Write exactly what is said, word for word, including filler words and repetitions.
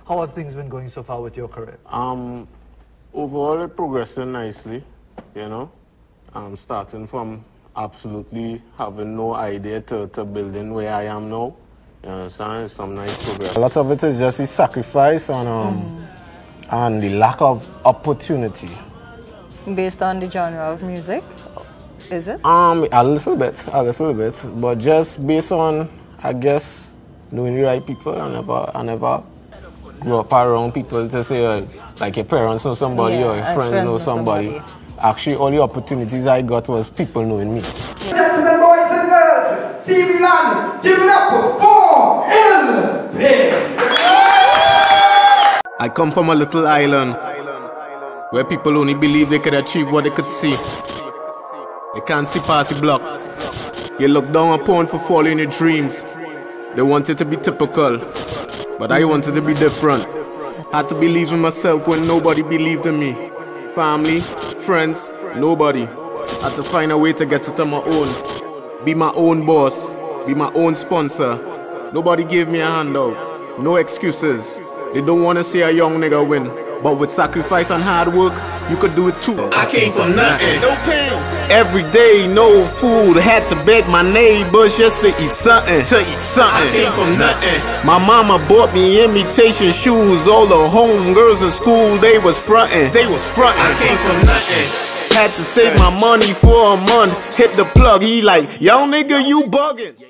How have things been going so far with your career? Um, overall, it's progressing nicely, you know. I'm starting from absolutely having no idea to, to building where I am now. You understand? It's some nice progress. A lot of it is just the sacrifice and, um, mm. and the lack of opportunity. Based on the genre of music, is it? Um, a little bit, a little bit, but just based on, I guess, knowing the right people. I never, I never grew up around people to say, uh, like your parents know somebody yeah, or your friends friend know somebody. somebody. Actually, all the opportunities I got was people knowing me. Gentlemen, boys and girls, T V land, give it up for L P. I come from a little island where people only believe they could achieve what they could see. They can't see past the block. You look down upon for following your dreams. They wanted to be typical, but I wanted to be different. Had to believe in myself when nobody believed in me. Family, friends, nobody. Had to find a way to get it on my own. Be my own boss, be my own sponsor. Nobody gave me a handout, no excuses. They don't want to see a young nigga win, but with sacrifice and hard work, you could do it too. I came from nothing, no pain. Every day, no food, had to beg my neighbors just to eat something. To eat something. I came from nothing. My mama bought me imitation shoes. All the homegirls in school, they was frontin'. They was frontin'. I came from nothing. Had to save my money for a month. Hit the plug, he like, yo nigga, you buggin'.